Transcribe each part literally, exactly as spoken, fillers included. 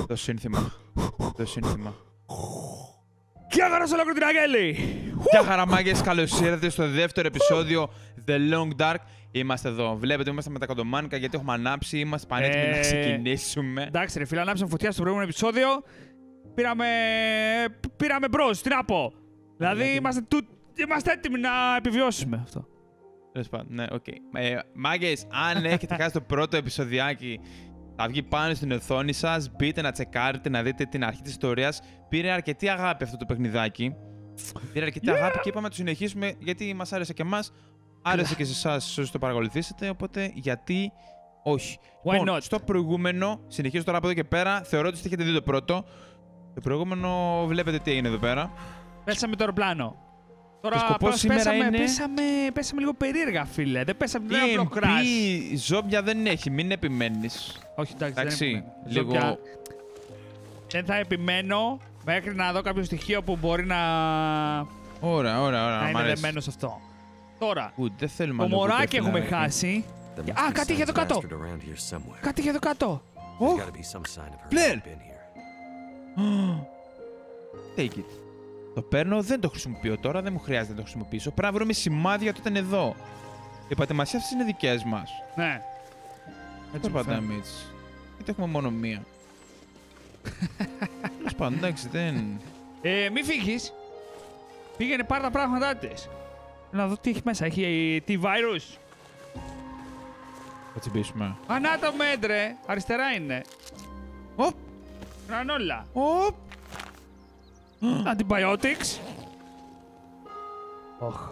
Το σύνθημα. Το σύνθημα. Γεια χαρά σε ολόκληρη την Αγέλη! Γεια χαρά μάγκες, καλώς ήρθατε στο δεύτερο επεισόδιο The Long Dark. Είμαστε εδώ. Βλέπετε, είμαστε με τα κοντομάνικα γιατί έχουμε ανάψει. Είμαστε πανέτοιμοι Ε, να ξεκινήσουμε. Εντάξει, ρε φίλε, ανάψαμε φωτιά στο προηγούμενο επεισόδιο. Πήραμε. Πήραμε μπρος, τι να πω. Δηλαδή, Γιατί? είμαστε, του... είμαστε έτοιμοι να επιβιώσουμε αυτό. Τέλος πάντων, ναι, οκ. Ε, μάγκες, αν έχετε χάσει το πρώτο επεισοδιάκι, θα βγει πάνω στην οθόνη σας. Μπείτε να τσεκάρετε, να δείτε την αρχή της ιστορίας. Πήρε αρκετή αγάπη αυτό το παιχνιδάκι. Πήρε αρκετή Yeah. αγάπη και είπαμε να το συνεχίσουμε γιατί μας άρεσε και εμάς. Άρεσε και σε εσάς όσοι το παρακολουθήσετε. Οπότε γιατί όχι. Why Λοιπόν, not? στο προηγούμενο, συνεχίζω τώρα από εδώ και πέρα. Θεωρώ ότι έχετε δει το πρώτο. Το προηγούμενο βλέπετε τι έγινε εδώ πέρα. Πέσαμε το αεροπλάνο. Τώρα σκοπός απλώς σήμερα πέσαμε, είναι- πέσαμε, πέσαμε λίγο περίεργα, φίλε. Δεν πέσαμε, δεν E απλό M crash. P ζόμπια δεν έχει, μην επιμένεις. Όχι, εντάξει, δεν Εντάξει, είναι λίγο. ζώπια. Δεν θα επιμένω μέχρι να δω κάποιο στοιχείο που μπορεί να, Ωραία, ωραία, ωραία. να μ' είναι αρέσει. δεμένο σε αυτό. Τώρα, Ου, δεν θέλουμε το άλλο μωράκι κουτέφι, έχουμε ρε. χάσει. There Και- must Α, be κάτι είχε some εδώ κάτω. bastard around here somewhere. Κάτι είχε εδώ κάτω. There's Ω, gotta be some sign of her Blair. having been here. take it. Το παίρνω, δεν το χρησιμοποιώ τώρα, δεν μου χρειάζεται να το χρησιμοποιήσω. Πρέπει να βρούμε σημάδια ότι ήταν εδώ. Οι πατεμασίες αυτές είναι δικές μας. Ναι. Δεν Έτσι μου φαίνεται. πατάμε έτσι. Γιατί έχουμε μόνο μία. Τέλος πάντων, εντάξει, δεν. Ε, μη φύγεις. Πήγαινε πάρε τα πράγματά της. Να δω τι έχει μέσα. Έχει τι virus. Θα τσιμπήσουμε. Ανάτα μέτρε. Αριστερά είναι. Οπ, Γρανόλα. οπ. Antibiotics. Οχ.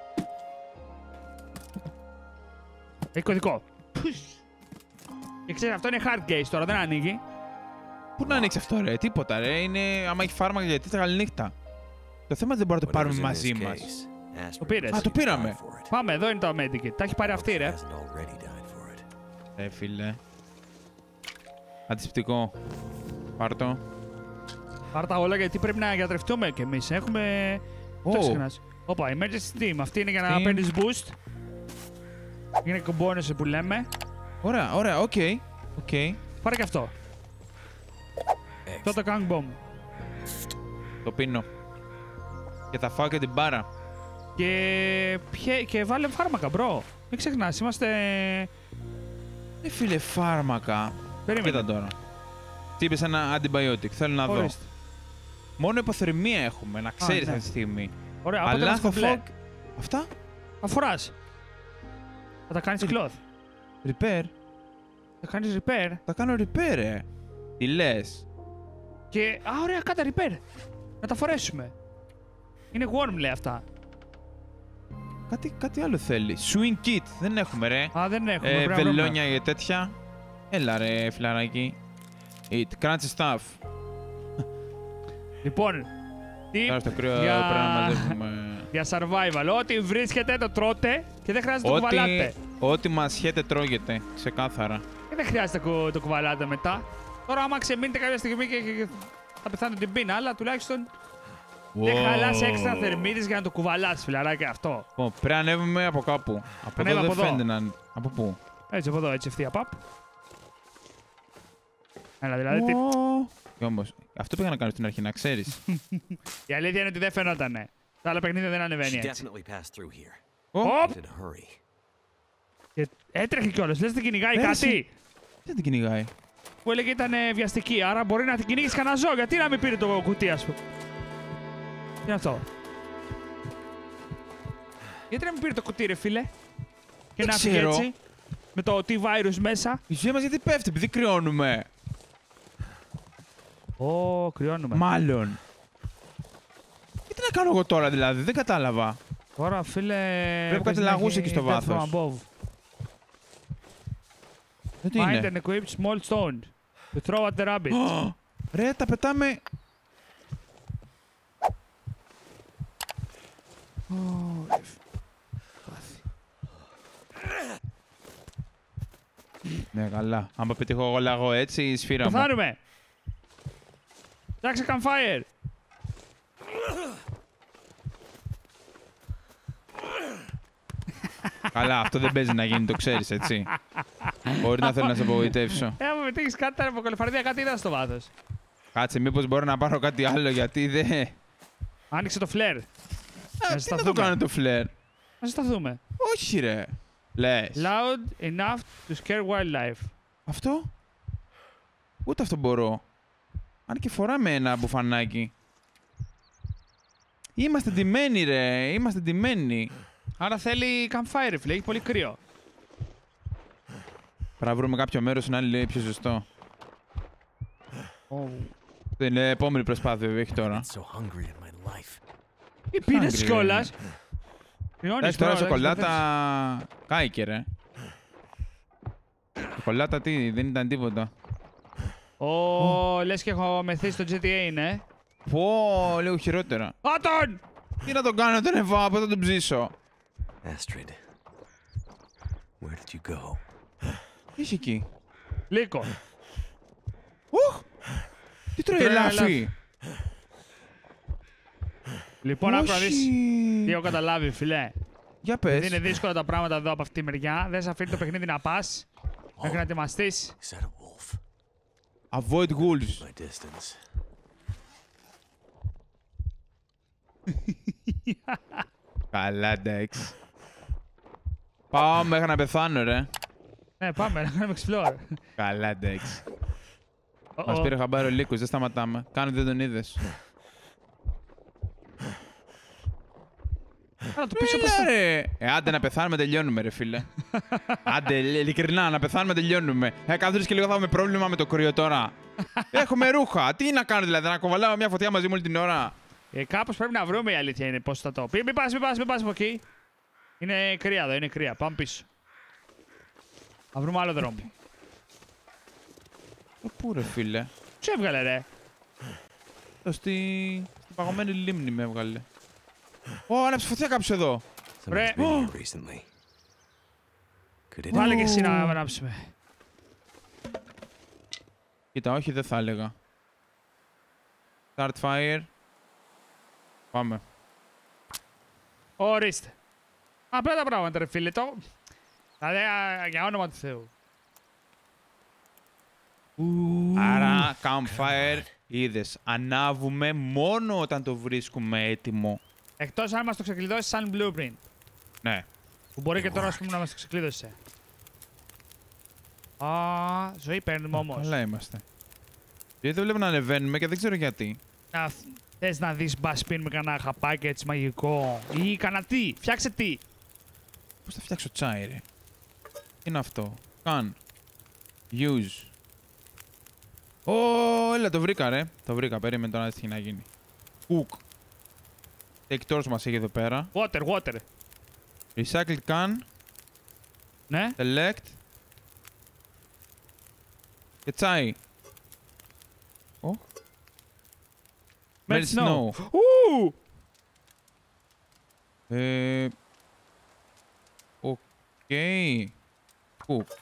Έχει κωδικό. Και ξέρεις, αυτό είναι hard case τώρα, δεν ανοίγει. Πού να ανοίξει αυτό, ρε, τίποτα, ρε. Είναι άμα έχει φάρμακα γιατί θα καλή νύχτα. Το θέμα δεν μπορούμε να το πάρουμε Whatever's in μαζί this μας. case, ask Το for πήρες. it. Α, το πήραμε. Die for it. Πάμε, εδώ είναι το medikit. Τα έχει πάρει αυτή, ρε. Hasn't already died for it. Ρε φίλε. Αντισηπτικό. Πάρ' το. Πάρ' τα όλα γιατί πρέπει να γιατρευτούμε κι εμείς. Έχουμε. Ω. Το ξεχνάς. Όπα, emergency team. Αυτή είναι για να Team. παίρνεις boost. Είναι κομπόνες που λέμε. Ωραία, ωραία, οκ. Οκ. Πάρε και αυτό. Αυτό το gang bomb. Το πίνω. Και θα φάω και την μπάρα. Και, πιε... και βάλε φάρμακα, μπρο. Μην ξεχνάς, είμαστε. Ε, φίλε, φάρμακα. Περίμενε. Κοίτα τώρα. Τι είπες, ένα antibiotic. Θέλω να δω. Ορίστε. Μόνο υποθερμία έχουμε, να ξέρεις ναι. αυτή τη στιγμή. Ωραία, από Αλλά θα μπλε. φάω. Αυτά. Αφοράς. Θα τα κάνεις Ε, cloth. Repair. Θα κάνεις repair. Θα κάνω repair, ε. Τι λες. Και. Α, ωραία, κάτα repair. Να τα φορέσουμε. Είναι warm, λέει αυτά. Κάτι, κάτι άλλο θέλει. Swing kit. Δεν έχουμε, ρε. Α, δεν έχουμε. Ε, πρέπει να βρούμε. βελόνια και τέτοια. Έλα, ρε, φιλαράκι. Eat crunchy stuff. Λοιπόν, τι Τώρα στο κρύο για... πρέπει να μαζεύουμε. για survival. Ό,τι βρίσκεται το τρώτε και δεν χρειάζεται να το Ό,τι, κουβαλάτε. ό,τι μασιέται τρώγεται. Ξεκάθαρα. Και δεν χρειάζεται να κου- το κουβαλάτε μετά. Τώρα, άμα ξεμείνετε κάποια στιγμή και, και θα πεθάνετε την πείνα, αλλά τουλάχιστον δεν χαλάς έξτρα θερμίδες για να το κουβαλάς, φιλαράκι αυτό. Λοιπόν, πρέπει να ανέβουμε από κάπου. Από Ανέβα εδώ δεν από εδώ. φαίνεται να είναι. Από πού. Έτσι, από εδώ, έτσι ευθεία παπ. Έλα, δηλαδή, τι... Ω. Και όμως, αυτό πήγα να κάνω στην αρχή, να ξέρεις. η αλήθεια είναι ότι δεν φαινότανε. Τα άλλα παιχνίδια δεν ανεβαίνει She έτσι. definitely passed through here. Ω, Οπ! In a hurry. Και έτρεχε κιόλας, λες την κυνηγάει Πέρασε. κάτι. δεν την κυνηγάει. Που έλεγε ήταν ε, βιαστική, άρα μπορεί να την κυνήγεις κανένα ζώο. Γιατί να μην πήρε το κουτί, ας πούμε. Τι είναι αυτό. Γιατί να μην πήρε το κουτί, ρε φίλε. Και Δεν να φύγει ξέρω. έτσι. Με το T-virus μέσα. Η ζωή μας γιατί πέφτει, επειδή κρυώνουμε. Ω, κρυώνουμε. Μάλλον. Και τι να κάνω εγώ τώρα δηλαδή, δεν κατάλαβα. Τώρα, φίλε. Βλέπω κάτι παίζει να λαγούς έχει εκεί στο death βάθος. from above. Ε, τι Find είναι. and equip small stone. To throw at the rabbit. Ω, ρε, τα πετάμε. Ναι, καλά. Αν πετύχω εγώ λαγό έτσι, η σφύρα μου. Πεθάνουμε. Φτιάξε campfire. Καλά, αυτό δεν παίζει να γίνει, το ξέρεις, έτσι. Μπορεί να θέλω να σε απογοητεύσω. Ε, άμα πετύχεις κάτι, τα αποκολυφαρδία κάτι είδα στο βάθος. Κάτσε, μήπως μπορώ να πάρω κάτι άλλο γιατί δεν. Άνοιξε το φλερ. Α, τι να το κάνω το φλερ. Να σταθούμε. Όχι, ρε. Λες. Loud enough to scare wildlife. Αυτό. Ούτε αυτό μπορώ. Αν και φοράμε ένα μπουφανάκι. Είμαστε ντυμένοι, ρε. Είμαστε ντυμένοι. Άρα θέλει campfire, φίλε. Έχει πολύ κρύο. Πρέπει να βρούμε κάποιο μέρος να λέει πιο ζεστό. Oh. Την επόμενη προσπάθεια που έχει τώρα. So hungry in my life. Τι πίνες Hungry, κιόλας. Εντάξει, τώρα σοκολάτα κάηκε, ρε. Σοκολάτα τι, δεν ήταν τίποτα. Ω, λες και έχω μεθύσει στο τζι τι έι, ναι. Πω, λίγο χειρότερα. Άτον! Τι να τον κάνω τον Εβά, πώς θα τον ψήσω. Astrid, where did you go? Τι είχε εκεί. Λύκο. Ουχ! Τι τρώει τρώει ελάφι. Λοιπόν, άκου να Όχι. δεις τι έχω καταλάβει, φιλέ. Για Δεν πες. είναι δύσκολα τα πράγματα εδώ από αυτή τη μεριά. Δεν σε αφήνει το παιχνίδι να πας μέχρι να ετοιμαστείς. Is that a wolf? Avoid wolves. My distance. Καλά, εντάξει. Πάω μέχρι να πεθάνω, ρε. Ναι, πάμε να κάνουμε explore. Καλά, εντάξει. Ω, Μας ω. πήρε χαμπάρι ο Λύκος, δεν σταματάμε. Κάνω δεν τον είδες. Άρα το πίσω πώς Έλα, θα... ρε. Ε, άντε να πεθάνουμε, τελειώνουμε, ρε φίλε. Άντε, ειλικρινά, να πεθάνουμε, τελειώνουμε. Ε, καθόλου και λίγο θα έχουμε πρόβλημα με το κρύο τώρα. Έχουμε ρούχα. Τι να κάνω, δηλαδή, να κοβαλάω μια φωτιά μαζί μου όλη την ώρα. Ε, κάπως πρέπει να βρούμε, η αλήθεια είναι πώς θα το πει. Μην πας, μην πας, μην πας από εκεί. Είναι κρύα εδώ, είναι κρύα. Πάμε πίσω. Θα βρούμε άλλο δρόμο. Ε, πού, ρε φίλε. Τι έβγαλε, ρε. Το στη... στην παγωμένη λίμνη με έβγαλε. Ω, άναψε φωτιά κάποιος εδώ. Someone's Right. been here recently. Could it Βάλε και εσύ να ανάψουμε. Κοίτα, όχι, δεν θα έλεγα. Start fire. Πάμε. Ορίστε. Απλά τα πράγματα, ρε φίλε. Το... Δηλαδή, α, για όνομα του Θεού. Άρα, campfire, είδες. Ανάβουμε μόνο όταν το βρίσκουμε έτοιμο. Εκτός αν μας το ξεκλειδώσει σαν blueprint. Ναι. Που μπορεί και τώρα, ας πούμε, να μας το ξεκλείδωσε. Α, ζωή παίρνουμε όμως. Καλά είμαστε. Γιατί δεν βλέπω να ανεβαίνουμε και δεν ξέρω γιατί. Να, θες να δεις μπας πίνουμε κανένα χαπάκι έτσι μαγικό ή κανένα τι. Φτιάξε τι. Πώς θα φτιάξω τσάι, ρε. Τι είναι αυτό. Καν. Use. Ω, έλα, το βρήκα, ρε. Το βρήκα. Περίμενε τώρα να δεις τι να γίνει. Cook. Εκτός μας έχει εδώ πέρα. Water, water. Recycled can. Ναι. Select. Και τσάι. Ω. Melt Melt snow. snow. Ου! Ε... Οκ. Cook.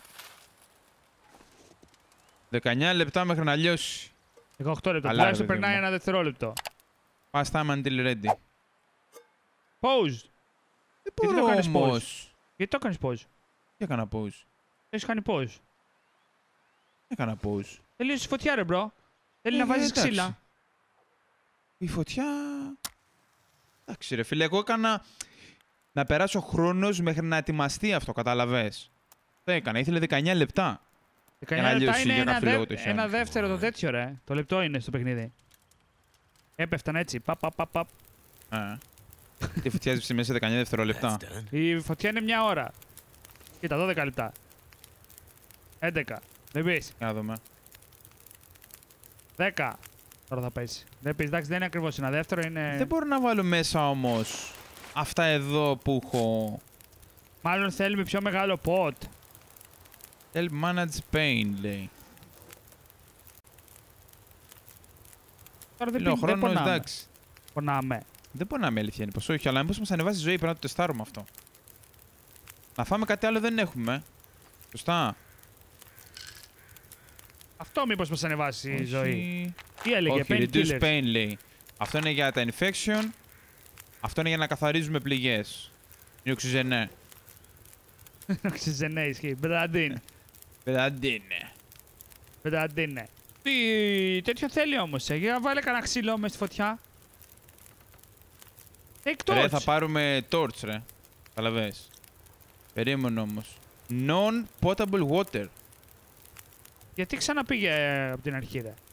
δεκαεννιά λεπτά μέχρι να λιώσει. δεκαοκτώ λεπτά. Καλά, Τουλάχιστον ρε παιδί περνάει μου. ένα δευτερόλεπτο. Pass time until ready. Pause. Δεν Γιατί το μπορώ κάνεις όμως. Γιατί το έκανες pause. Τι έκανα pause. Έχεις κάνει pause. Έκανα pause. Τελείωσε η φωτιά, ρε μπρο. Θέλει Ε, να βάζεις εντάξει. ξύλα. Η φωτιά... Εντάξει ρε φίλε, εγώ έκανα να περάσω χρόνος μέχρι να ετοιμαστεί αυτό, κατάλαβες. Το έκανα, ήθελε δεκαεννιά λεπτά. δεκαεννιά να λεπτά λιώσει είναι για ένα, κάποιο λόγο δε... το χιόνι. ένα δεύτερο το τέτοιο, ρε. Το λεπτό είναι στο παιχνίδι. Έπεφταν έτσι. Παπ, παπ, παπ, παπ. Ε. Τη φωτιά έσβησε μέσα σε δεκαεννιά δευτερόλεπτα. That's done. Η φωτιά είναι μια ώρα. Κοίτα, δώδεκα λεπτά. έντεκα. Δεν πεις. Για να δούμε. δέκα. Τώρα θα πέσει. Δεν πεις, εντάξει, δεν είναι ακριβώς ένα δεύτερο, είναι... Δεν μπορώ να βάλω μέσα όμως αυτά εδώ που έχω. Μάλλον θέλουμε πιο μεγάλο pot. Help manage pain, λέει. Τώρα δεν, Λέω πει, δεν χρόνος, πονάμε. εντάξει. Πονάμε. Δεν πονάμε, αλήθεια είναι πως όχι, αλλά μήπως μας ανεβάσει η ζωή, πρέπει να το τεστάρουμε αυτό. Να φάμε κάτι άλλο δεν έχουμε. Σωστά. Αυτό μήπως μας ανεβάσει η Όχι. ζωή. Τι έλεγε, Όχι, reduce painkillers. pain λέει. Αυτό είναι για τα infection. Αυτό είναι για να καθαρίζουμε πληγές. Είναι οξυζενέ. Οξυζενέ ισχύει. Μπεταντίν. Πενταντίνε. Μπεταντίνε. Τι τέτοιο θέλει όμως, ε. Για να βάλε κανένα ξύλο μες στη φωτιά. Take Ρε, torch. θα πάρουμε torch, ρε. Καταλαβες. Περίμενε όμως. Non-potable water. Γιατί ξαναπήγε ε, από την αρχή, ρε.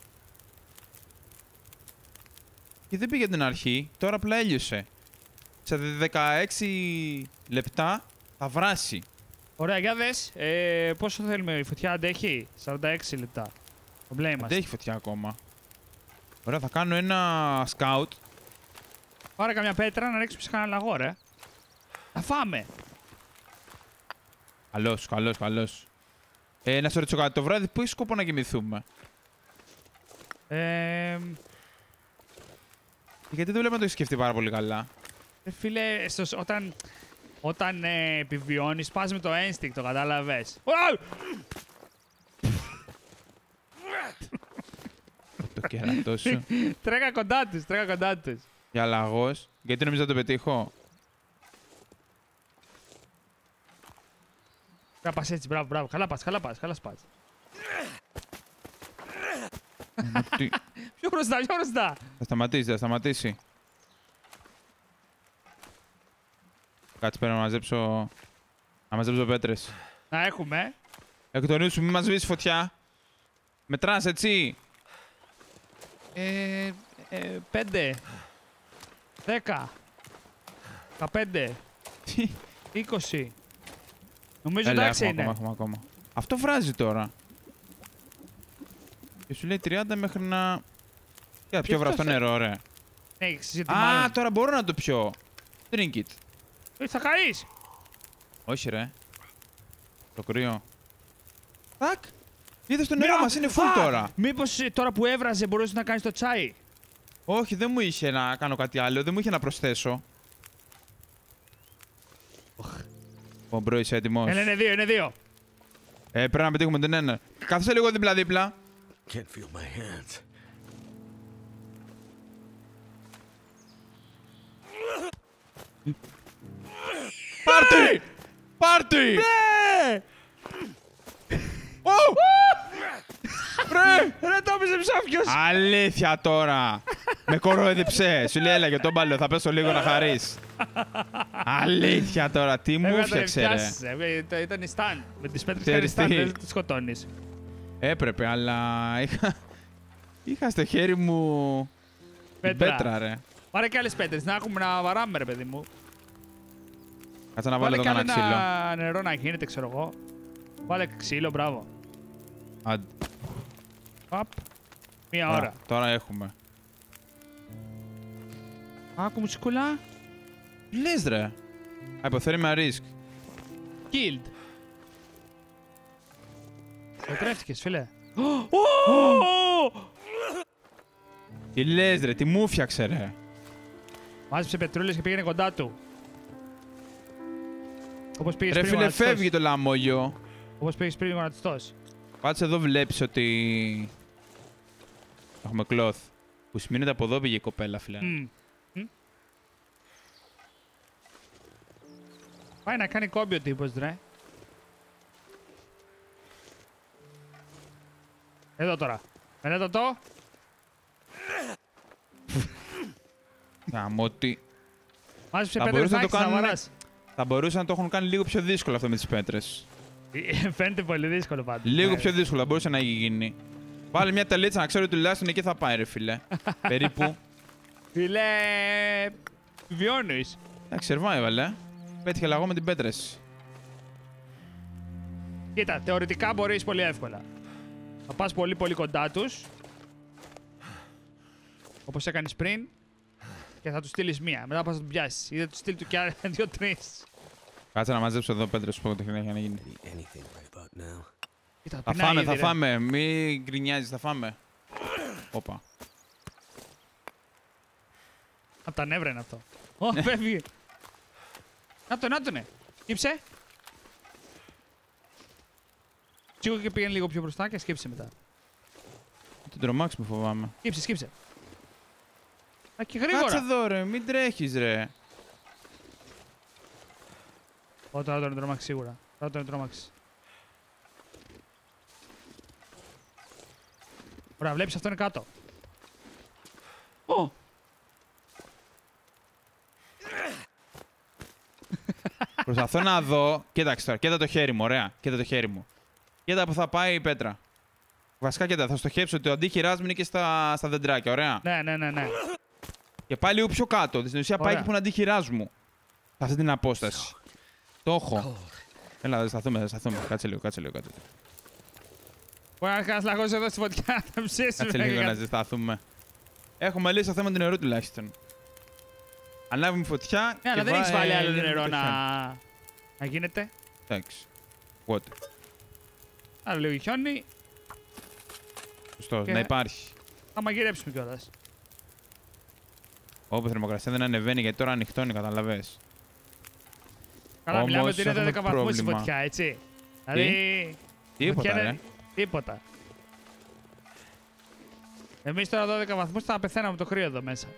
Και δεν πήγε την αρχή, τώρα απλά έλειωσε. Σε δεκαέξι λεπτά θα βράσει. Ωραία, για δες. Ε, πόσο θέλουμε, η φωτιά αντέχει? σαράντα έξι λεπτά. Το μπλε είμαστε. Δεν έχει φωτιά ακόμα. Ωραία, θα κάνω ένα scout. Πάρε καμιά πέτρα να ρίξουμε σε κανένα λαγό, ρε. Θα φάμε. Καλώς, καλώς, καλώς. Ε, να σε ρωτήσω κάτι, το βράδυ πού έχει σκοπό να κοιμηθούμε? Ε, Γιατί δεν βλέπω να το έχει σκεφτεί πάρα πολύ καλά. ε, φίλε, στο, όταν, όταν ε, επιβιώνεις, πας με το instinct, το κατάλαβες. Το κερατό σου. Τρέκα κοντά τους, τρέκα κοντά τους. Για λαγός. Γιατί νομίζω να το πετύχω? Να πας έτσι, μπράβο, μπράβο. Καλά πας, καλά πας, καλά πας. Τι- Πιο μπροστά, πιο μπροστά. Θα σταματήσει, θα σταματήσει. Κάτσε πέρα να μαζέψω... Να μαζέψω πέτρες. Να έχουμε. Εκ των νου σου, μη μας σβήσεις φωτιά. Μετράς, έτσι. Ε, ε, πέντε. Δέκα. Δεκαπέντε. Είκοσι. Νομίζω Έλα, εντάξει έχουμε είναι. ακόμα, έχουμε ακόμα. Αυτό βράζει τώρα. Και σου λέει τριάντα μέχρι να... Για πιο αυτό βραστό σε- νερό, ρε. Ναι, έχεις ζητή Α, μάλλον. τώρα μπορώ να το πιω. Drink it. Ε, θα καείς. Όχι, ρε. Το κρύο. Τάκ. Είδες το νερό μας, είναι full τώρα. Μήπως ε, τώρα που έβραζε μπορούσες να κάνεις το τσάι. Όχι, δεν μου είχε να κάνω κάτι άλλο, δεν μου είχε να προσθέσω. Ο μπρο, είσαι έτοιμος? Έλα, είναι δύο, είναι δύο. Ε, πρέπει να πετύχουμε τον ένα. Κάθεσαι λίγο δίπλα-δίπλα. Can't feel my hands. Πάρτι! Πάρτι! Ναι! Ω! Ρε! Ρε, το έπαιζε ψάφιος. Αλήθεια τώρα! Με κορόιδεψε. Σου λέει, έλα για τον μπαλό, θα πέσω λίγο να χαρείς. Αλήθεια τώρα, τι μου Έπρεπε να τον φτιάξε, ρε. πιάσεις, ε, ε, το- Ήταν η στάν. Με τις πέτρες Ξέρεις κάνεις στάν, τι? δεν τη σκοτώνεις. Έπρεπε, αλλά είχα... Είχα στο χέρι μου... την Πέτρα. πέτρα, ρε. Πάρε και άλλες πέτρες, να έχουμε να βαράμε, ρε παιδί μου. Κάτσε να βάλω εδώ Βάλε κι κανένα άλλο ξύλο. ένα νερό να γίνεται, ξέρω εγώ. Βάλε ξύλο, μπράβο. Άντε. Απ. Μία Ωραία, ώρα. Τώρα έχουμε. Άκου μουσικούλα. Τι λες, ρε. Hypothermia risk. Killed. Πετρεύτηκες, φίλε. Ω! Τι λες, ρε, τι μου φτιάξε, ρε. Μάζεψε πετρούλες και πήγαινε κοντά του. Όπως πήγες Ρε πριν φίλε, γονατιστός. φεύγει το λαμόγιο. Όπως πήγες πριν γονατιστός. Κάτσε εδώ, βλέπεις ότι... Έχουμε cloth. Που σημαίνει ότι από εδώ πήγε η κοπέλα, φίλε. Μμ. Μμ. Πάει να κάνει κόμπι ο τύπος, ρε. Εδώ τώρα. Μελέτα το. Γαμώτη. Μάζεψε Θα πέτρες μπορούσε να να το έχεις να κάνουν- βαράς. Θα μπορούσαν να το έχουν κάνει λίγο πιο δύσκολο αυτό με τις πέτρες. Ε, Φαίνεται πολύ δύσκολο πάντως. Λίγο Ναι. πιο δύσκολο, θα μπορούσε να γίνει. Βάλε μια τελίτσα να ξέρω ότι τουλάχιστον εκεί θα πάει, ρε φίλε. Περίπου. Φίλε, βιώνεις. Εντάξει, survival, ε. Πέτυχε λαγό με την πέτρες. Κοίτα, θεωρητικά μπορείς πολύ εύκολα. Θα πας πολύ πολύ κοντά τους. Όπως έκανες πριν. Και θα τους στείλεις μία. Μετά πας να τον πιάσεις. Ή θα τους στείλει του κι άλλα δύο-τρεις. Κάτσε να μαζέψω εδώ πέτρες που το έχει να γίνει. Eat anything right about now. Κοίτα, Θα πεινάει φάμε, ήδη, θα ρε. φάμε. Μην γκρινιάζεις, θα φάμε. Όπα. Απ' τα νεύρα είναι αυτό. Ω, φεύγει. Να το, να το, ναι. Σκύψε. Σίγουρα και πήγαινε λίγο πιο μπροστά και σκύψε μετά. Την τρομάξουμε, φοβάμαι. Σκύψε, σκύψε. Α, και Κάτσε γρήγορα. εδώ, ρε. Μην τρέχεις, ρε. Ω, τώρα τον τρομάξει σίγουρα. Τώρα τον τρομάξει. Ωραία, βλέπεις αυτό είναι κάτω. Ω! Προσπαθώ να δω. Κοίταξε τώρα, κοίτα το χέρι μου, ωραία. Κοίτα το χέρι μου. Κοίτα που θα πάει η πέτρα. Βασικά, κοίτα, θα στοχεύσω ότι ο αντίχειράς μου είναι και στα, στα δεντράκια, ωραία. Ναι, ναι, ναι, ναι. Και πάει λίγο πιο κάτω. Στην ουσία πάει εκεί που είναι αντίχειράς μου. Σε αυτή την απόσταση. Το έχω. Έλα, θα σταθούμε, θα σταθούμε. Κάτσε λίγο, κάτσε λίγο. Κάτσε, Μπορεί να κάνεις λαγός εδώ στη φωτιά, να ψήσεις. κάτσε λίγο να ζεσταθούμε. Έχουμε λύσει το θέμα του νερού τουλάχιστον. Ανάβουμε φωτιά. Ναι, αλλά και δεν έχεις βάλει άλλο γίνεται νερό το να... χιόνι. να γίνεται. Εντάξει. Water. Άλλο λίγο χιόνι. Σωστό, Και- να υπάρχει. Θα μαγειρέψουμε κιόλας. Όπου η θερμοκρασία δεν ανεβαίνει γιατί τώρα ανοιχτώνει, καταλαβες. Καλά, Όμως, μιλάμε ότι είναι έχουμε δώδεκα βαθμούς στη πρόβλημα. φωτιά, έτσι. Δηλαδή... Τίποτα, φωτιά ρε. είναι- Τίποτα. Εμείς τώρα δώδεκα βαθμούς θα πεθαίναμε το κρύο εδώ μέσα.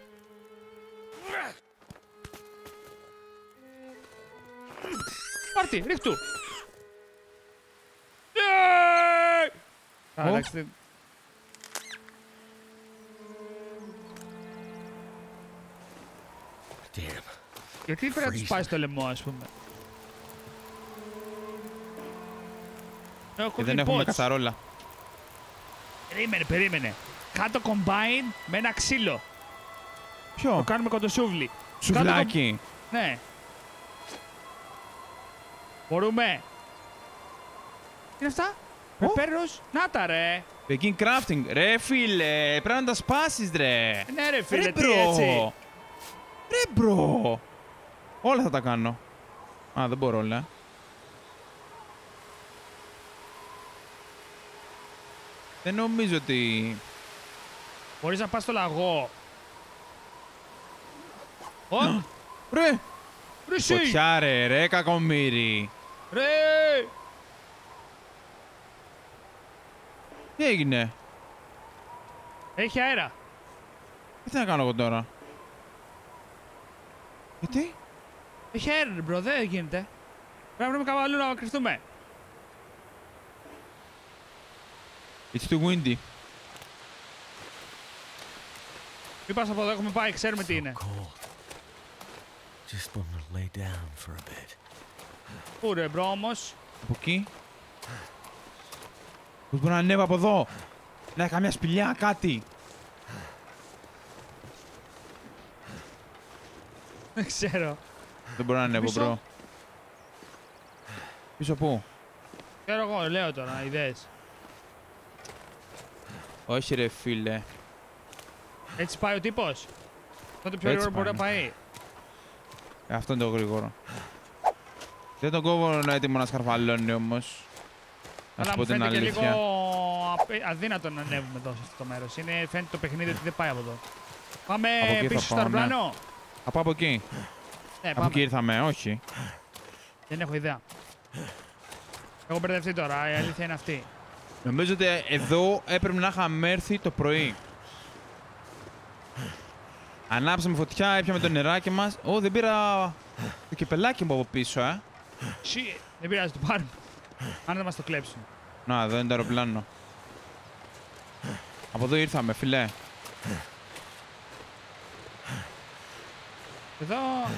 Πάρτι, ρίχτου! Ναι! Καλά, Ω. εντάξει, δεν- Damn. γιατί πρέπει να τους Freeze. πάει στο λαιμό, ας πούμε. Έχω Και δεν cooking έχουμε pots. κατσαρόλα. Περίμενε, περίμενε. Κάτω combine με ένα ξύλο. Το Ποιο? κάνουμε κοντοσούβλι. Σουβλάκι. Ναι. Μπορούμε. Τι είναι αυτά? Πεπέρος. Να τα ρε. Peking crafting. Ρε φίλε, πρέπει να τα σπάσεις ρε. Ναι ρε φίλε, Ρε τι έτσι. Ρε μπρο. Όλα θα τα κάνω. Α, δεν μπορώ όλα. Δεν νομίζω ότι... Μπορείς να πας στο λαγό. Ω, Ρε, ρε εσύ. φωτιά ρε, ρε κακομοίρη. Ρε. Τι έγινε? Έχει αέρα. Τι να κάνω εγώ τώρα? Γιατί? Έχει αέρα ρε μπρο, δεν γίνεται. Πρέπει να βρούμε κάπου αλλού να κρυφτούμε. It's too windy. Μην πας από εδώ, έχουμε πάει, ξέρουμε τι So είναι. cold. Just want to lay down for a bit. Πού ρε μπρο όμως. Από εκεί. Πώς μπορώ να ανέβω από εδώ? Να έχει καμιά σπηλιά, κάτι. Δεν ξέρω. Δεν μπορώ να ανέβω, Πίσω. μπρο. Πίσω πού? Ξέρω εγώ, λέω τώρα, ιδέες. Όχι ρε φίλε. Έτσι πάει ο τύπος. Τότε πιο Έτσι γρήγορα μπορεί να πάνε. πάει. Ε, αυτό είναι το γρήγορο. Δεν τον κόβω να έτοιμο να σκαρφαλώνει όμως. Να σου Αλλά πω μου την φαίνεται και αλήθεια. λίγο απε- αδύνατο να ανέβουμε εδώ σε αυτό το μέρος. Είναι, φαίνεται το παιχνίδι ότι δεν πάει από εδώ. Πάμε Από εκεί θα πίσω στο πάω, ναι. αεροπλάνο. Θα πάω από εκεί. Ναι, Από πάμε. εκεί ήρθαμε, όχι. Δεν έχω ιδέα. Έχω μπερδευτεί τώρα, η αλήθεια είναι αυτή. Νομίζω ότι εδώ έπρεπε να είχαμε έρθει το πρωί. Ανάψαμε φωτιά, έπιαμε το νεράκι μας. Ω, δεν πήρα το κεπελάκι μου από πίσω, ε. Shit, δεν πειράζει, το πάρουμε. Αν δεν μας το κλέψουν. Να, εδώ είναι το αεροπλάνο. Από εδώ ήρθαμε, φιλέ. Εδώ...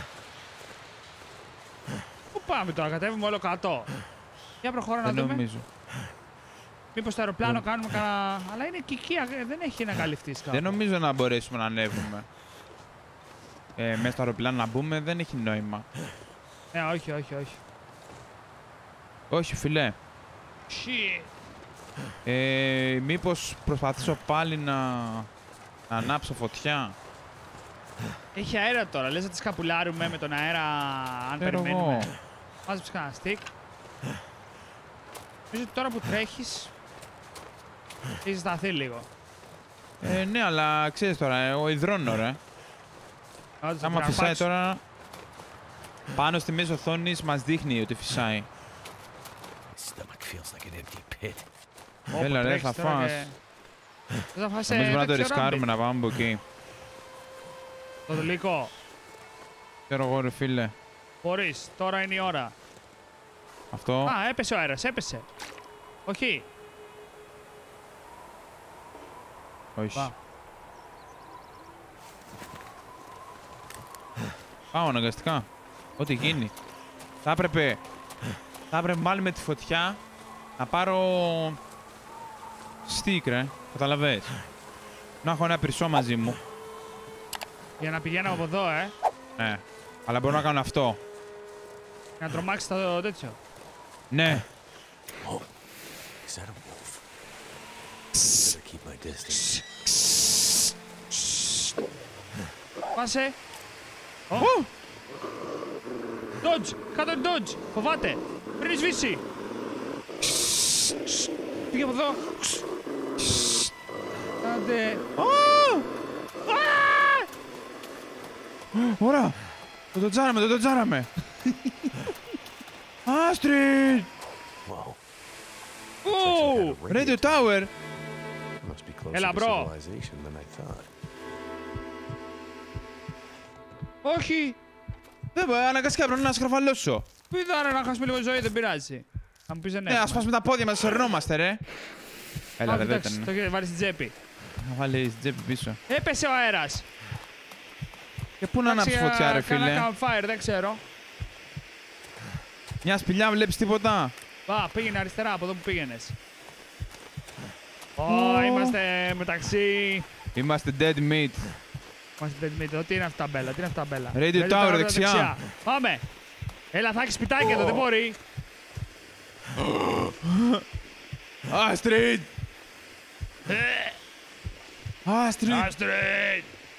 Πού πάμε τώρα, κατέβουμε όλο κάτω. Για προχώρα να Δεν δούμε. νομίζω. Μήπως το αεροπλάνο κάνουμε κανένα... Αλλά είναι κικία, δεν έχει να καλυφθεί κάπου. Δεν νομίζω να μπορέσουμε να ανέβουμε. Ε, μέσα στο αεροπλάνο να μπούμε δεν έχει νόημα. Ναι, όχι, όχι, όχι. Όχι, φιλέ. Shit. Ε, μήπως προσπαθήσω πάλι να, να ανάψω φωτιά. Έχει αέρα τώρα, λες να τη σκαπουλάρουμε με τον αέρα αν Ξέρω περιμένουμε. εγώ. Μάζεψε κανένα stick. Νομίζω ότι τώρα που τρέχεις έχει σταθεί λίγο. Ε, ναι, αλλά ξέρεις τώρα, εγώ υδρώνω, ρε. Άντε, θα Άμα την φυσάει αρπάξω. τώρα, πάνω στη μέση οθόνης μας δείχνει ότι φυσάει. My stomach feels like an empty pit. Όπου Έλα, ρε, τρέχεις θα τώρα φας. και- Θες να φας Νομίζω ε, να το τέτοιο ρισκάρουμε ράμπι. να πάμε από εκεί. Το δελικό. Ξέρω εγώ, ρε φίλε. Μπορείς, τώρα είναι η ώρα. Αυτό. Α, έπεσε ο αέρας, έπεσε. Όχι. Όχι. Πάω. Πάω αναγκαστικά. Ό,τι γίνει. Θα έπρεπε... Θα έπρεπε πάλι με τη φωτιά να πάρω... Stick, ρε. Καταλαβες. Να έχω ένα πυρσό μαζί μου. Για να πηγαίνω από εδώ, ε. Ναι. Αλλά μπορώ να κάνω αυτό. Για να τρομάξει το τέτοιο. Ναι. Oh, is that a wolf? Better keep my distance. Πάσε. Ω. Dodge. Κάτω είναι dodge. Φοβάται. Πριν σβήσει. Πήγε από εδώ. Άντε. Ωραία. Το το τζάραμε, το το τζάραμε. Άστριντ. Whoa. Ου. Radio Tower. Must be closer Έλα, to μπρο. civilization than I thought. Όχι. Δεν μπορεί, αναγκαστικά πρέπει να σκαρφαλώσω. Πήδα να χάσουμε λίγο ζωή, δεν πειράζει. Θα μου πεις δεν Ναι, ας έχουμε. σπάσουμε τα πόδια μας, σερνόμαστε, ρε. Έλα, Α, ρε, δεν κοιτάξτε, ήταν. το βάλει στην τσέπη. Να βάλει την τσέπη πίσω. Έπεσε ο αέρας. Και πού να ανάψει φωτιά, ρε, φίλε. Κάνα campfire, δεν ξέρω. Μια σπηλιά, βλέπεις τίποτα. Πα, πήγαινε αριστερά από εδώ που πήγαινες. Ω, είμαστε μεταξύ... Είμαστε dead meat. Είμαστε dead meat εδώ. Τι είναι αυτά τα μπέλα, τι είναι αυτά τα μπέλα. Radio Tower, δεξιά. Πάμε. Έλα, θα έχεις σπιτάκι εδώ, δεν μπορεί. Άστριντ. Άστριντ. Astrid!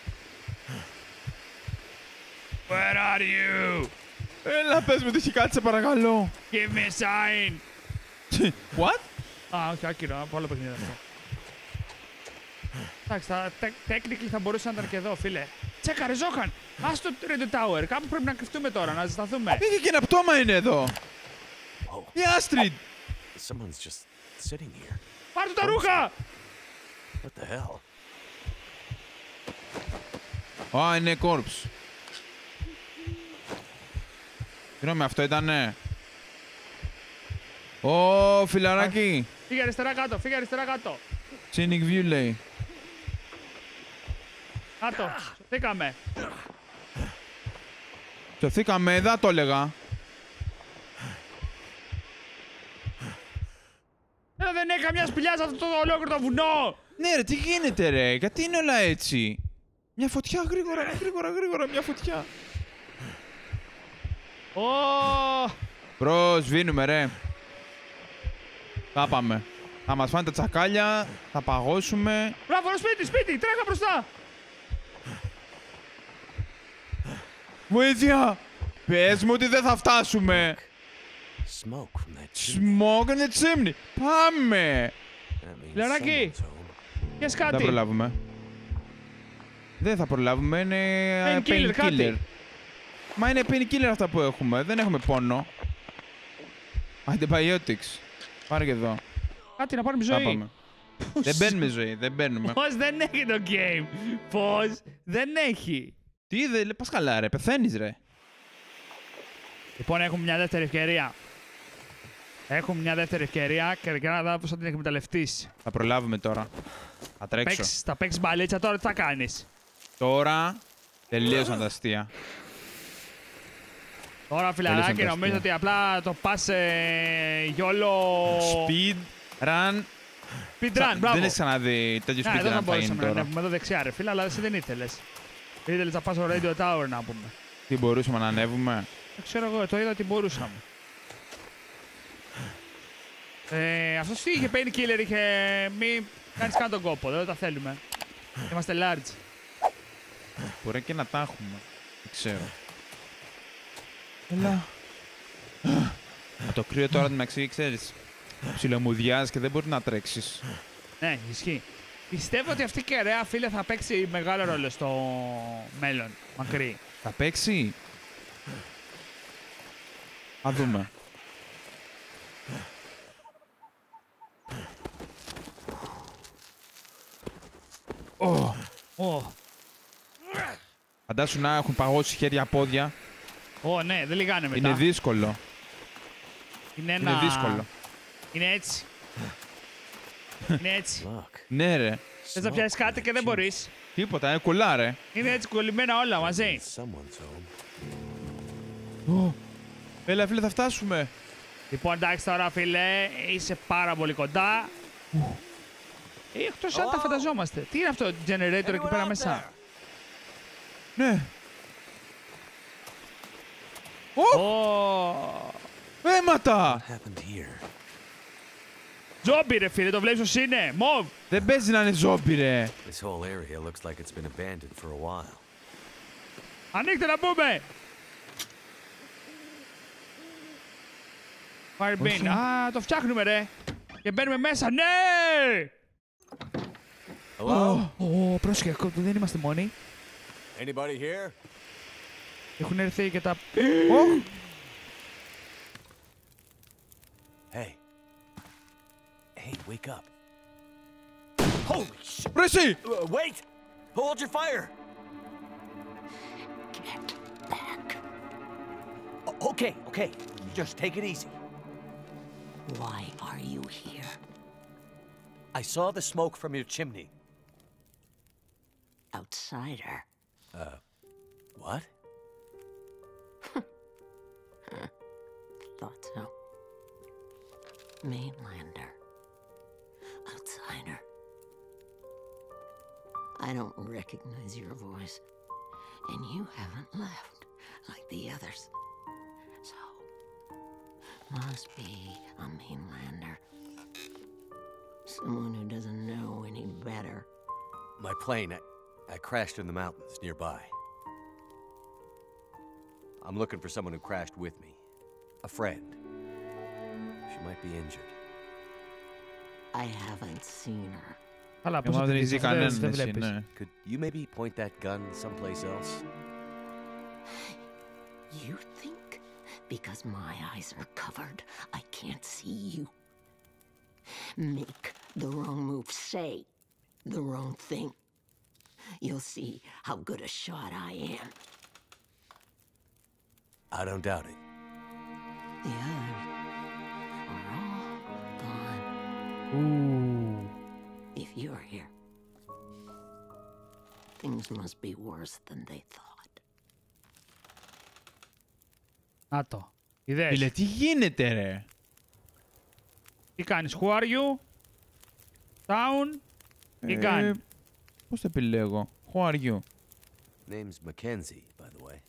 Where are you? Έλα, πες μου, τι έχει κάτι, σε παρακαλώ. Give me a sign! What? Α, όχι, άκυρο, από άλλο παιχνίδι αυτό. Εντάξει, θα, τε- technically θα μπορούσε να ήταν και εδώ, φίλε. Τσέκαρε, Ζόχαν! Ας το Radio Tower, κάπου πρέπει να κρυφτούμε τώρα, να ζεσταθούμε. Είχε και ένα πτώμα είναι εδώ. Whoa. Η Άστριντ. Someone's just sitting here. Πάρ' του τα ρούχα! What the hell? Α, είναι corpse. Συγγνώμη, αυτό ήτανε. Ω, φιλαράκι. Φύγε αριστερά κάτω, φύγε αριστερά κάτω. Scenic view λέει. Κάτω, σωθήκαμε. Σωθήκαμε, εδώ το έλεγα. Εδώ δεν έχει καμιά σπηλιά σε αυτό το ολόκληρο το βουνό. Ναι ρε, τι γίνεται ρε, γιατί είναι όλα έτσι. Μια φωτιά, γρήγορα, γρήγορα, γρήγορα, μια φωτιά. Ω, Προσβήνουμε ρε. Θα πάμε. Θα μας φάνε τα τσακάλια, θα παγώσουμε. μπράβο, σπίτι, σπίτι, τρέχα μπροστά. Βοήθεια! Πες μου ότι δεν θα φτάσουμε. Smoke from that chimney. Smoke in the chimney. Πάμε. That means Λεωνάκι. someone's home. Πιες Δεν κάτι. προλάβουμε. Δεν θα προλάβουμε, είναι ε, Painkiller, κάτι. Μα είναι painkiller αυτά που έχουμε, δεν έχουμε πόνο. Antibiotics. Πάρε και εδώ. Κάτι να πάρουμε Θα ζωή. πάμε. Δεν παίρνουμε ζωή, δεν παίρνουμε. Πώς δεν έχει το game. Πώς δεν έχει. Τι δεν πας καλά ρε, πεθαίνεις ρε. Λοιπόν, έχουμε μια δεύτερη ευκαιρία. Έχουμε μια δεύτερη ευκαιρία και και να δω πώς θα την εκμεταλλευτείς. Θα προλάβουμε τώρα. Θα τρέξω. Παίξεις, θα παίξεις μπαλίτσα τώρα, τι θα κάνεις. Τώρα τελείωσαν τα αστεία. Τώρα, φιλαράκι, φανταστικό. νομίζω ότι απλά το πας ε, γιόλο... Speed, run. Speedrun, μπράβο. Δεν έχεις ξαναδεί τέτοιο Ναι, εδώ speedrun θα θα μπορούσαμε γίνει να τώρα. ανέβουμε εδώ δεξιά, ρε φίλε, αλλά εσύ δεν ήθελες. Ήθελες να πας στο Radio Tower να πούμε. Τι μπορούσαμε να ανέβουμε. Δεν ξέρω εγώ, το είδα ότι μπορούσαμε. Ε, αυτός τι είχε, Painkiller, είχε... Μη κάνεις καν τον κόπο, δεν τα θέλουμε. Είμαστε large. Μπορεί και να τα έχουμε. Δεν ξέρω. Έλα. Α, το κρύο τώρα την μεταξύ, ξέρεις. Ψιλομουδιάζει και δεν μπορεί να τρέξεις. Ναι, ισχύει. Πιστεύω ότι αυτή η κεραία, φίλε, θα παίξει μεγάλο ρόλο στο μέλλον. Μακρύ. Θα παίξει. Θα δούμε. Ω, Ω, φαντάσου να έχουν παγώσει χέρια-πόδια. ω, ναι, δεν λιγάνε μετά. Είναι δύσκολο. Είναι ένα... Είναι δύσκολο. Είναι έτσι. Είναι έτσι. Look, Ναι ρε. Θες να πιάσεις κάτι και δεν μπορείς. Τίποτα, είναι κουλά, ρε. Είναι έτσι κολλημένα όλα μαζί. Someone's home. Ω, έλα, φίλε, θα φτάσουμε. Λοιπόν, εντάξει τώρα, φίλε, είσαι πάρα πολύ κοντά. Ε, εκτός αν τα φανταζόμαστε. Τι είναι αυτό το generator εκεί πέρα μέσα. Ναι. Ω, Ω, αίματα! What happened here? Ζόμπι ρε φίλε, το βλέπεις ως είναι. Μοβ. Δεν παίζει να είναι ζόμπι, ρε. This whole area looks like it's been abandoned for a while. Ανοίχτε να μπούμε. Firebin. Α, το φτιάχνουμε ρε. Και μπαίνουμε μέσα. Ναι! Hello? Ω, πρόσεχε, δεν είμαστε μόνοι. Anybody here? Έχουν έρθει και τα... Ω, Hey. Hey, wake up. Holy shit! ρε εσύ! Uh, wait! Hold your fire! Get back. O- okay, okay. Just take it easy. Why are you here? I saw the smoke from your chimney. Outsider. What? Thought so. Mainlander. Outsider. I don't recognize your voice. And you haven't left like the others. So, must be a mainlander. Someone who doesn't know any better. My plane, I, I crashed in the mountains nearby. I'm looking for someone who crashed with me. A friend. She might be injured. I haven't seen her. Καλά, πώς Εμάς θα δεν τη έχει δεις, κανέναν, δεν- δεν εσύ, βλέπεις. ναι. Could you maybe point that gun someplace else? You think because my eyes are covered, I can't see you? Make the wrong move, say the wrong thing. You'll see how good a shot I am. I don't doubt it. The others are all gone. Ου. If you're here, things must be worse than they thought. Να το. Ιδέες. Φίλε, τι γίνεται, ρε. Τι κάνεις, who are you? Town ή Ε, gun? Πώς το επιλέγω. Who are you? Name's Mackenzie, by the way.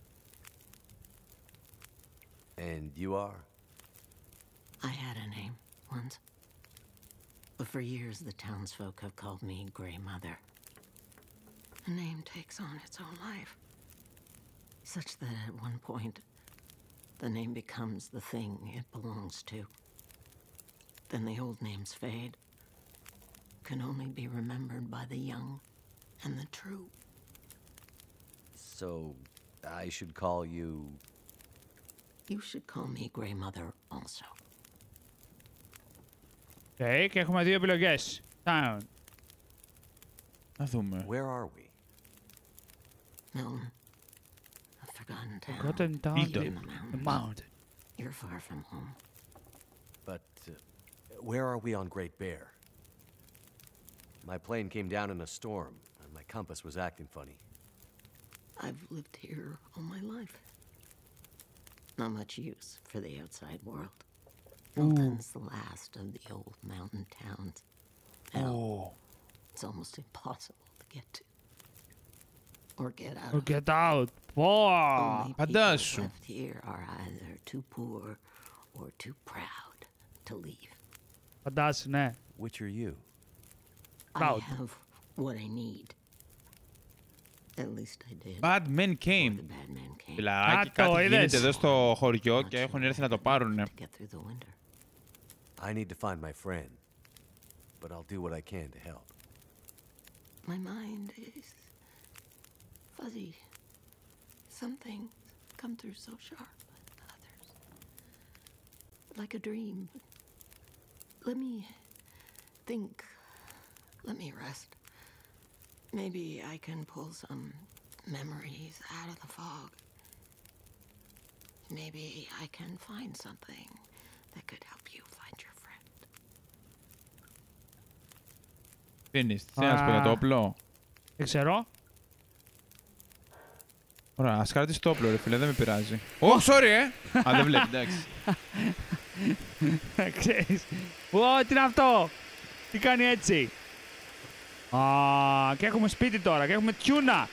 And you are? I had a name once. But for years, the townsfolk have called me Grey Mother. A name takes on its own life. Such that at one point, the name becomes the thing it belongs to. Then the old names fade. Can only be remembered by the young and the true. So, I should call you... You should call me Grey Mother also. Okay, και έχουμε δύο επιλογές. Town. Να δούμε. Where are we? Milton, a forgotten town. Forgotten town deep Milton. in the The mountains. mountain. You're far from home. But, uh, where are we on Great Bear? My plane came down in a storm, and my compass was acting funny. I've lived here all my life. Not much use for the outside world. Milton's the last of the old mountain towns. Hell, Ω, it's almost impossible to get to. Or get out Or of. get out. Πω. Only people φαντάσου. left here are either too poor or too proud to leave. Φαντάσου, ναι. Which are you? Proud. I have what I need. At least I did. Bad men before came. the bad man came. Φιλαράκι, Α, το κάτι είδες. γίνεται εδώ στο χωριό Not και sure έχουν έρθει να what το I πάρουνε. need to get through the winter. I need to find my friend. But I'll do what I can to help. My mind is fuzzy. Some things come through so sharp, others like a dream. Let me think. Let me rest. Maybe I can pull some memories out of the fog. Maybe I can find something that could help you find your friend. Πίνεις, τι να σου πω για το όπλο. Δεν ξέρω. Ωραία, ας κρατήσεις το όπλο ρε φίλε, δεν με πειράζει. Ω, sorry ε! Α, δεν βλέπει, εντάξει. Ξέρεις. Ω, τι είναι αυτό. Τι κάνει έτσι. Α, και έχουμε σπίτι τώρα και έχουμε τιούνα.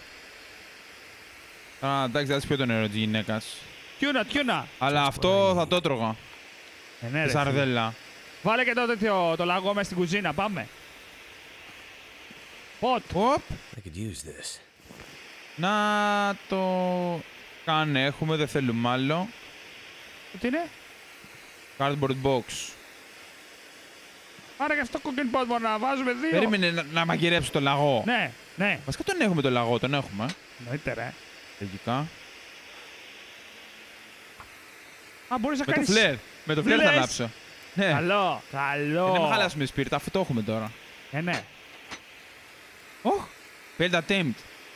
Α, εντάξει, δεν θα σου πει το νερό της γυναίκας. Τιούνα, τιούνα. Αλλά αυτό θα το τρώγα. Ε, ναι, Τη ρε, σαρδέλα. βάλε και το τέτοιο το λαγό μέσα στην κουζίνα, πάμε. Ποτ. Οπ. I could use this. Να το κάνε, έχουμε, δεν θέλουμε άλλο. Τι είναι. Cardboard box. Άρα και αυτό cooking pot μπορούμε να βάζουμε δύο. Περίμενε να, να μαγειρέψει το λαγό. Ναι, ναι. Βασικά τον έχουμε το λαγό, τον έχουμε. Εννοείται ρε. Λογικά. Α, μπορείς να Με κάνεις... το φλερ. Με το Τι φλερ θα λες? ανάψω. Ναι. Καλό, καλό. Και δεν με χαλάσουμε σπίρτα, αφού το έχουμε τώρα. Ε, ναι. Οχ. Failed attempt.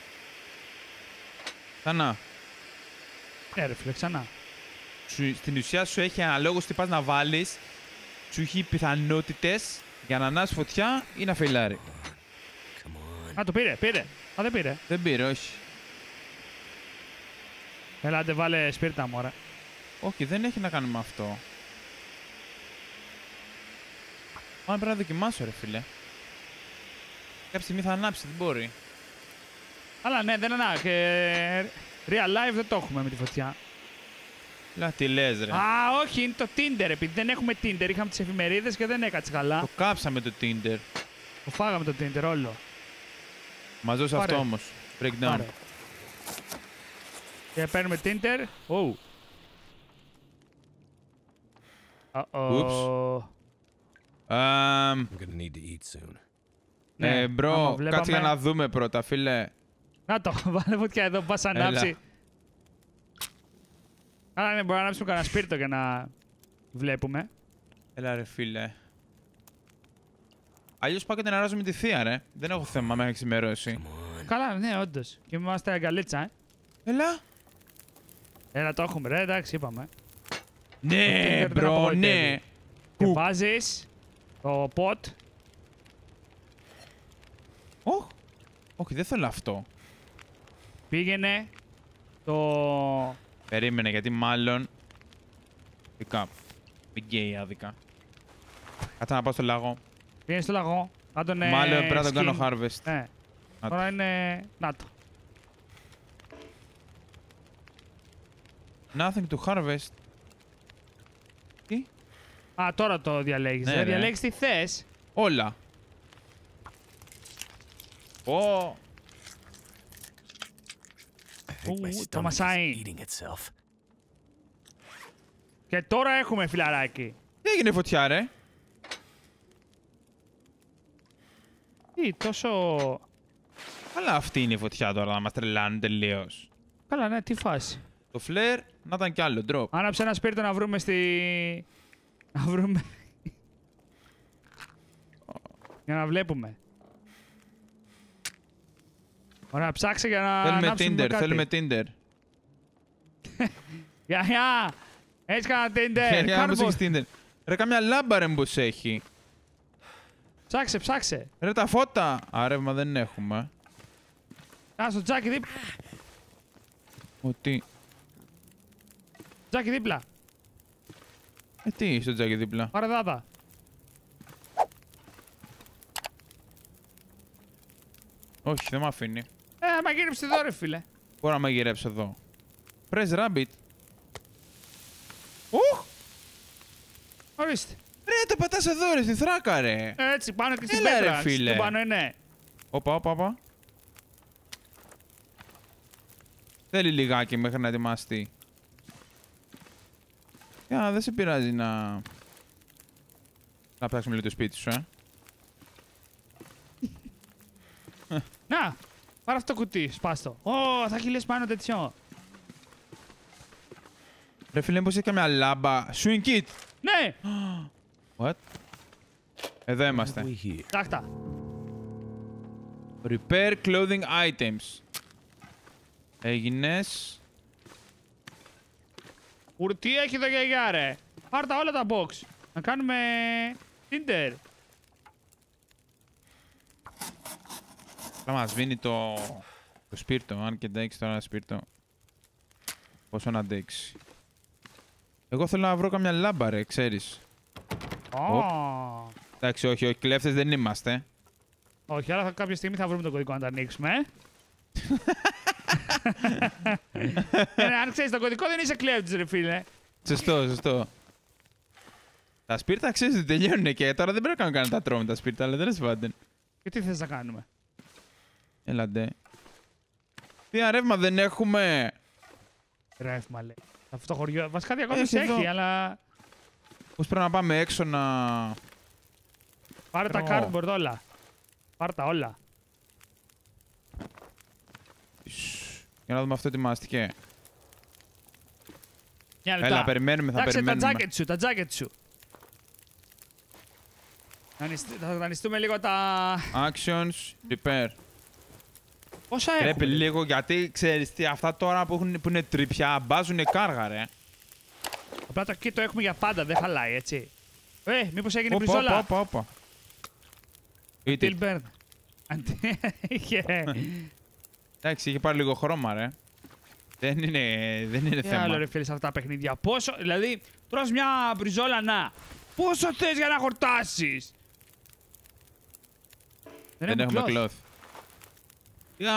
Ξανά. Ναι ρε φίλε, ξανά. Σου, στην ουσία σου έχει αναλόγως τι πας να βάλεις. Σου έχει πιθανότητες για να ανάψει φωτιά ή να φεϊλάρει. Come on. Α, το πήρε, πήρε. Α, δεν πήρε. Δεν πήρε, όχι. Ελάτε, βάλε σπίρτα μου, ωραία. Όχι, δεν έχει να κάνει με αυτό. Πάμε πρέπει να δοκιμάσω, ρε φίλε. Κάποια στιγμή θα ανάψει, δεν μπορεί. Αλλά ναι, δεν ανά. Και... Real life δεν το έχουμε με τη φωτιά. Λα, τι λες, ρε. Α, όχι, είναι το Tinder. Επειδή δεν έχουμε Tinder, είχαμε τις εφημερίδες και δεν έκατσε καλά. Το κάψαμε το Tinder. Το φάγαμε το Tinder όλο. Μας δώσε Πάρε. αυτό όμως. Breakdown. Πάρε. Και παίρνουμε Tinder. Oh. Uh-oh. Αμ, I'm gonna need to eat soon. Ναι, ε, άμα μπρο, βλέπαμε- κάτσε για να δούμε πρώτα, φίλε. Να το, βάλε φωτιά εδώ που πας Έλα. ανάψει. Άρα ναι, μπορούμε να ανάψουμε κανένα σπίρτο για να βλέπουμε. Έλα, ρε φίλε. Αλλιώς πάω και την αράζω με τη θεία, ρε. Δεν έχω θέμα μέχρι ξημερώσει. Καλά, ναι, όντως. Και είμαστε αγκαλίτσα, ε. Έλα. Έλα, το έχουμε, ρε, εντάξει, είπαμε. Ναι, Tinder δεν μπρο, απογοητεύει. ναι. Και Κουκ. βάζεις το pot. Οχ. Όχι, δεν θέλω αυτό. Πήγαινε το... Περίμενε, γιατί μάλλον... Δικά. Μην γκέι άδικα. Κάτσε να πάω στο λαγό. Πήγαινε στο λαγό. Να τον Μάλλον πρέπει να τον skin. κάνω harvest. Ναι. Να Τώρα είναι... Να το. Nothing to harvest. Τι? Α, τώρα το διαλέγεις. Ναι, Ναι, ρε. διαλέγεις τι θες. Όλα. Ω. I think my Ooh, stomach is Tomasai. eating itself. Και τώρα έχουμε φιλαράκι. Τι έγινε φωτιά, ρε. Τι, τόσο... Αλλά αυτή είναι η φωτιά τώρα, να μας τρελάνουν τελείως. Καλά, ναι, τι φάση. Το φλερ να ήταν κι άλλο, drop. Άναψε ένα σπίρτο να βρούμε στη... Να βρούμε... για να βλέπουμε. Ωραία, ψάξε για να Θέλουμε ανάψουμε Tinder, κάτι. θέλουμε Tinder. Γεια, γεια! Έχεις κανένα Για Tinder, να κάρμπο. πως έχεις Tinder. Ρε, κάμια λάμπα ρε μπος έχει. Ψάξε, ψάξε. Ρε, τα φώτα. Α, ρεύμα δεν έχουμε. Α, στο τζάκι δίπλα. Ότι. Τζάκι δίπλα. Ε, τι στο τζάκι δίπλα. Πάρε δάδα. Όχι, δεν με αφήνει. Ε, μαγείρεψε εδώ, ρε φίλε. Μπορώ να μαγειρέψω εδώ. Press rabbit. Οχ! Ορίστε. Ρε, το πατάς εδώ ρε, στη θράκα ρε. Έτσι, πάνω και στην Έλα, ρε, πέτρα. φίλε. Στο πάνω είναι. Όπα, όπα, όπα. Θέλει λιγάκι μέχρι να ετοιμαστεί. Για, δεν σε πειράζει να... Να ψάξουμε λίγο το σπίτι σου, ε. Να, πάρε αυτό το κουτί, σπάστο. Ω, θα κυλήσει πάνω τέτοιο. Ρε φίλε, μήπως έχει καμιά λάμπα. Swing kit! Ναι, What? Εδώ What have είμαστε. we here? τάχτα. Repair clothing items. Έγινες. Ουρ, τι έχει εδώ γιαγιά, ρε. Πάρ' τα όλα τα box. Να κάνουμε Tinder. Θα μας σβήνει το, το σπίρτο, αν και αντέξει τώρα ένα σπίρτο. Πόσο να αντέξει. Εγώ θέλω να βρω καμιά λάμπα, ρε, ξέρεις. Oh. Εντάξει, όχι, όχι, κλέφτες δεν είμαστε. Όχι, αλλά θα, κάποια στιγμή θα βρούμε τον κωδικό να το ανοίξουμε. Ε? ε, αν ξέρεις τον κωδικό δεν είσαι κλέφτης, ρε φίλε. Σωστό, σωστό. Τα σπίρτα ξέρεις ότι τελειώνουν και τώρα δεν πρέπει να κάνουμε κανένα τα τρώμε τα σπίρτα, αλλά δεν είναι πάντων. Και τι θες να κάνουμε. Έλαντε. Τι ρεύμα δεν έχουμε. Ρεύμα λέει. Αυτό το χωριό. Βασικά διακόπτες Έχει έχει, εδώ. αλλά. Πώς πρέπει να πάμε έξω να. Πάρε τα Τρώω. cardboard όλα. Πάρε τα όλα. Για να δούμε αυτό τι μάστηκε. Μια λεπτά. Έλα, περιμένουμε, θα Εντάξει, τα περιμένουμε. jacket σου, τα jacket σου. Θα δανειστ- Θα δανειστούμε λίγο τα. Actions, repair. Πόσα Πρέπει έχουμε. λίγο γιατί ξέρεις τι, αυτά τώρα που, έχουν, που είναι τρυπιά μπάζουνε κάργα, ρε. Απλά το kit το έχουμε για πάντα, δεν χαλάει, έτσι. Ε, μήπως έγινε Όπα, μπριζόλα. όπα, όπα, όπα. Είτε. Tilburn. Αντι- Είχε. Εντάξει, είχε πάρει λίγο χρώμα, ρε. Δεν είναι, δεν είναι Τι θέμα. άλλο ρε φίλε σε αυτά τα παιχνίδια. Πόσο, δηλαδή, τρως μια μπριζόλα να. Πόσο θες για να χορτάσεις. Δεν, δεν έχουμε cloth. cloth. Για...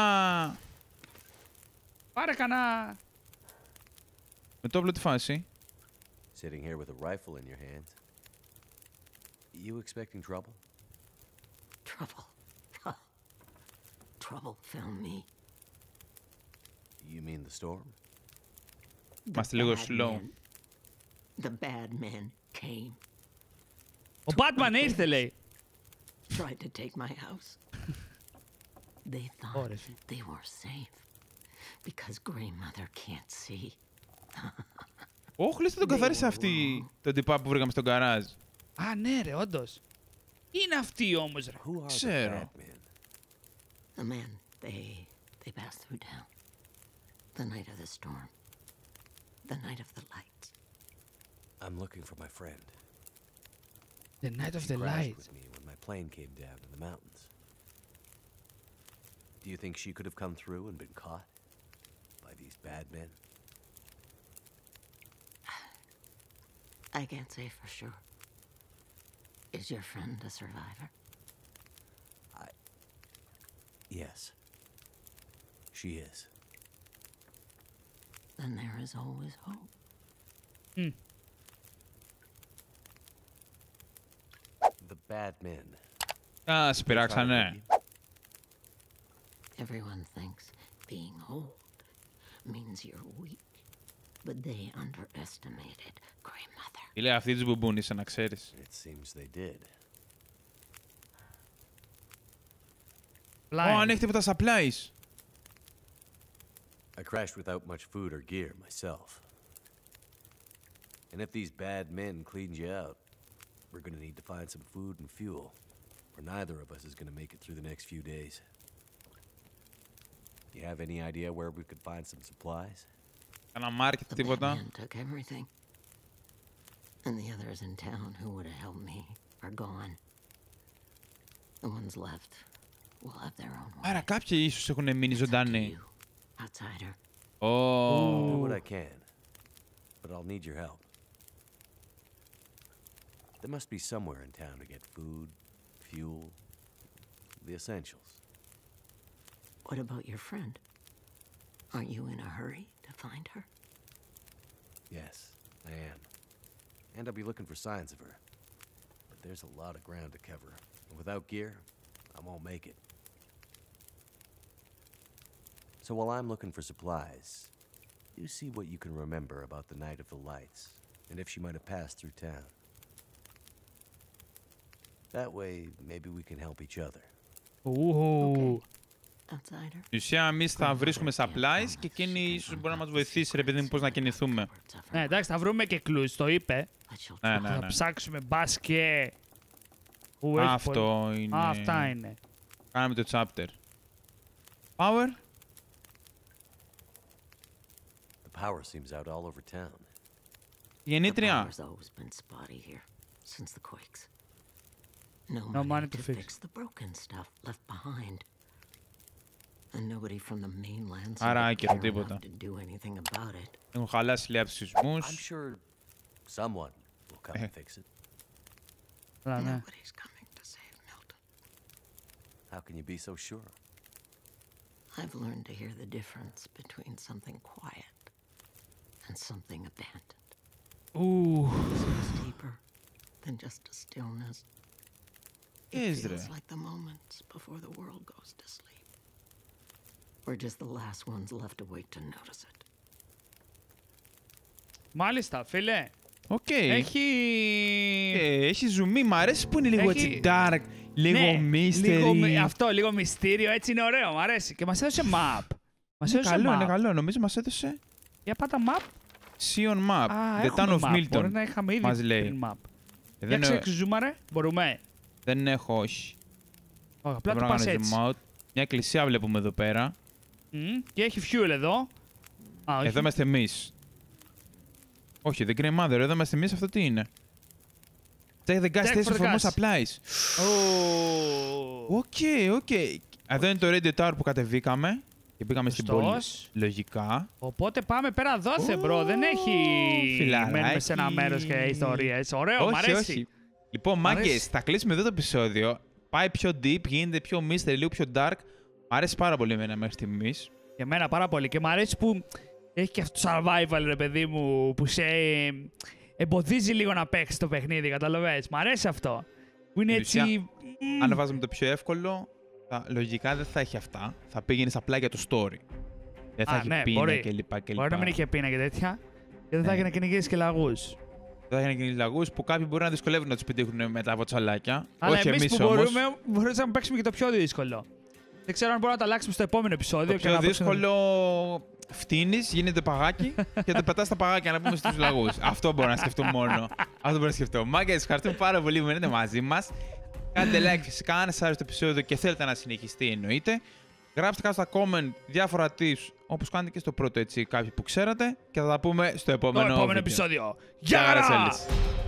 Πάρε κανένα. Με το όπλο τη φάση. Sitting here with a rifle in your hand. You expecting trouble? Trouble. Trouble found me. You mean the storm? The Είμαστε λίγο bad slow. men- The bad men came, Ο Batman ήρθε λέει. tried to take my house. They thought Ωραία, φίλε. they were safe because Grey Mother can't see. Όχι, λες τον καθάρισε αυτή τον τυπά που βρήκαμε στον καράζ. Α, ναι ρε, όντως. Τι είναι αυτή όμως ρε. Who are the Ξέρω. bad men? The men they they passed through town. The night of the storm. The night of the lights. I'm looking for my friend. The night of She the crashed lights. with me when my plane came down in the mountains. Do you think she could have come through and been caught by these bad men? I can't say for sure. Is your friend a survivor? Yes. She is. Then there is always hope. The bad men. Α, σε They try to πειράξανε. hurt you? Everyone thinks being old means you're weak, but they underestimated Grey Mother. Τι λέει αυτή της μπουμπούνισε, να ξέρεις. It seems they did. Ω, αν έχει τίποτα supplies. I crashed without much food or gear myself. And if these bad men cleaned you out, we're gonna need to find some food and fuel, or neither of us is gonna make it through the next few days. You have any idea where we could find some supplies? Κάνα μάρκετ, The bad τίποτα. men took everything. And the others in town who would have helped me are gone. The ones left will have their own way. Άρα κάποιοι ίσως έχουν μείνει It's up to ζωντανοί. you, outsider. Ω, I'll do what I can, but I'll need your help. There must be somewhere in town to get food, fuel, the essentials. What about your friend? Aren't you in a hurry to find her? Yes, I am. And I'll be looking for signs of her. But there's a lot of ground to cover, and without gear, I won't make it. So while I'm looking for supplies, you see what you can remember about the Night of the Lights, and if she might have passed through town. That way, maybe we can help each other. Ου. Outsider? Στην ουσία, εμείς θα Grey βρίσκουμε Mother can't supplies promise και she εκείνη can ίσως μπορεί να μας unlock the βοηθήσει, ρε παιδί μου, πώς να secrets κινηθούμε. of her Ναι, εντάξει, θα βρούμε και κλους, το είπε. But she'll Ναι, try. ναι, Θα ναι. ψάξουμε μπας και. Ου, έχει Αυτό πολύ- είναι. Α, αυτά είναι. Κάναμε το chapter. Power. The power seems out all over town. Η The γεννήτρια. power's always been spotty here since the quakes. No, No money, money to to fix. fix the broken stuff left behind. And nobody from the mainland Άρα seemed και care τίποτα. enough to do anything about it. Έχουν χαλάσει λέει από τους σεισμούς. I'm sure someone will come and fix it. Αλλά ναι. Nobody's coming to save Milton. How can you be so sure? I've learned to hear the difference between something quiet and something abandoned. Ου. It's deeper than just a stillness. It Is feels there? like the moments before the world goes to sleep. We're just the last ones left awake to notice it. Μάλιστα, φίλε. Οκ. Έχει... Ε, έχει ζουμί. Μ' αρέσει που είναι λίγο Έχει- έτσι dark, λίγο Ναι, mystery. λίγο μυ- αυτό, λίγο μυστήριο, έτσι είναι ωραίο, μου αρέσει. Και μας έδωσε map. Μας Είναι έδωσε καλό, map. είναι καλό. Νομίζω μας έδωσε Για πάτα map. Sion Map. Α, The Town έχουμε of map. Milton. Μπορεί να είχαμε ήδη μας λέει. πριν map. Ε, Για δεν, ξέρεις ζούμαρε, μπορούμε. δεν έχω, όχι. Όχι, απλά Δεν το μπορώ να πας κάνω έτσι. zoom out. Μια εκκλησία βλέπουμε εδώ πέρα. Μμ, Και έχει fuel εδώ. Α, όχι. Εδώ είμαστε εμείς. Όχι, The Grey Mother. Εδώ είμαστε εμείς. Αυτό τι είναι? Take the gas Check station for the for more gas. supplies. Ω. Οκ, οκ. Εδώ είναι το Radio Tower που κατεβήκαμε. Και πήγαμε στην πόλη. Σωστός. Λογικά. Οπότε πάμε πέρα δόθε, μπρο. Δεν έχει. φιλαράκι. Μένουμε σε ένα μέρο και ιστορίες. Ωραίο, μ' όχι, αρέσει. όχι. Λοιπόν, Μ' αρέσει. μάγκες, θα κλείσουμε εδώ το επεισόδιο. Πάει πιο deep, γίνεται πιο mystery, λίγο πιο dark. Μ' αρέσει πάρα πολύ εμένα μέχρι στιγμής. Και εμένα πάρα πολύ. Και μ' αρέσει που έχει και αυτό το survival, ρε παιδί μου, που σε εμποδίζει λίγο να παίξει το παιχνίδι, καταλαβαίνεις. Μ' αρέσει αυτό. Που είναι Στην έτσι. ουσία, μ, Αν βάζουμε το πιο εύκολο, θα, λογικά δεν θα έχει αυτά. Θα πήγαινε απλά για το story. Δεν θα Α, έχει ναι, πείνα μπορεί. κλπ. Μπορεί να μην είχε πείνα και τέτοια. Και δεν θα Ναι. έχει να κυνηγήσει και λαγού. Δεν θα έχει να λαγούς που κάποιοι μπορεί να δυσκολεύουν να του πετύχουν μετά από τσαλάκια. Αλλά Όχι εμεί εμείς που όμως. μπορούμε, μπορούμε να παίξουμε και το πιο δύσκολο. Δεν ξέρω αν μπορούμε να το αλλάξουμε στο επόμενο επεισόδιο. Το και πιο να παίξουμε- δύσκολο φτύνει, γίνεται παγάκι και το πετά τα παγάκια να πούμε στου λαγού. Αυτό μπορώ να σκεφτώ μόνο. Αυτό μπορώ να σκεφτώ. Μάγκες, ευχαριστούμε πάρα πολύ που μείνετε μαζί μα. Κάντε like φυσικά αν σας άρεσε το επεισόδιο και θέλετε να συνεχιστεί, εννοείται. Γράψτε κάτω στα comment διάφορα tips όπως κάνετε και στο πρώτο, έτσι, κάποιοι που ξέρατε. Και θα τα πούμε στο Το επόμενο, επόμενο βίντεο. επεισόδιο. Γεια Γεια χαρά! χαρά!